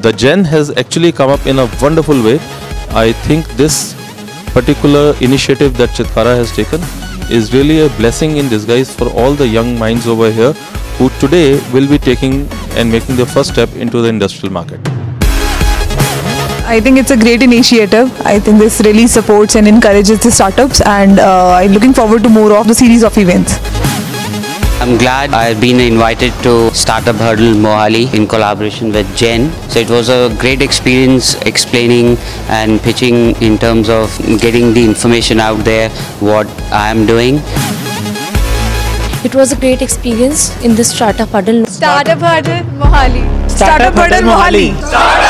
the Gen has actually come up in a wonderful way. I think this particular initiative that Chitkara has taken is really a blessing in disguise for all the young minds over here who today will be taking and making the first step into the industrial market. I think it's a great initiative. I think this really supports and encourages the startups, and I'm looking forward to more of the series of events. I'm glad I've been invited to Startup Huddle Mohali in collaboration with Jen. So it was a great experience explaining and pitching in terms of getting the information out there, what I am doing. It was a great experience in this Startup Huddle. Startup Huddle Mohali. Startup Huddle Mohali.